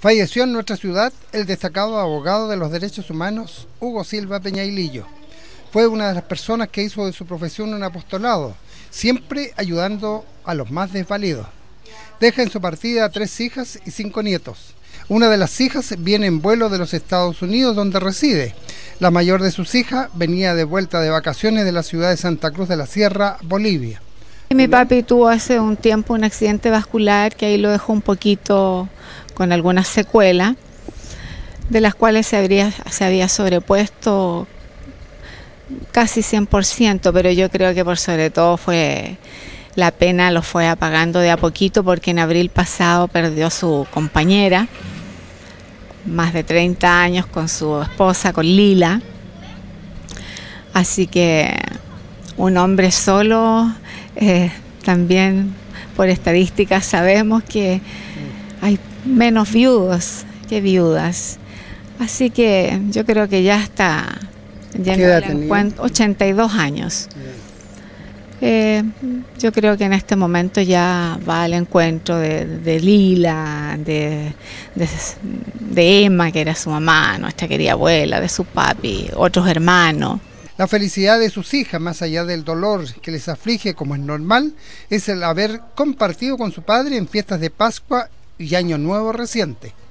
Falleció en nuestra ciudad el destacado abogado de los derechos humanos Hugo Silva Peñailillo. Fue una de las personas que hizo de su profesión un apostolado, siempre ayudando a los más desvalidos. Deja en su partida 3 hijas y 5 nietos. Una de las hijas viene en vuelo de los Estados Unidos, donde reside. La mayor de sus hijas venía de vuelta de vacaciones de la ciudad de Santa Cruz de la Sierra, Bolivia. Mi papi tuvo hace un tiempo un accidente vascular que ahí lo dejó un poquito con algunas secuelas, de las cuales se había sobrepuesto casi 100%, pero yo creo que por sobre todo fue la pena, lo fue apagando de a poquito, porque en abril pasado perdió a su compañera, más de 30 años, con su esposa, con Lila. Así que un hombre solo, también por estadísticas sabemos que hay menos viudos que viudas. Así que yo creo que ya está, ya ¿Qué edad tenía? 82 años. Yo creo que en este momento ya va al encuentro de Lila, de Emma, que era su mamá, nuestra querida abuela, de su papi, otros hermanos. La felicidad de sus hijas, más allá del dolor que les aflige, como es normal, es el haber compartido con su padre en fiestas de Pascua y Año Nuevo reciente.